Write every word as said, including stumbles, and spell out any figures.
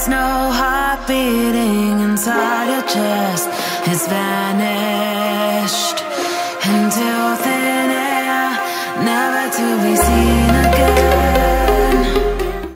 There's no heart beating inside your chest. It's vanished into thin air, never to be seen.